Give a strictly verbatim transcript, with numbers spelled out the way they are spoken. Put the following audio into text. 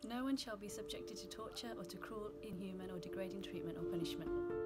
No one shall be subjected to torture or to cruel, inhuman or degrading treatment or punishment.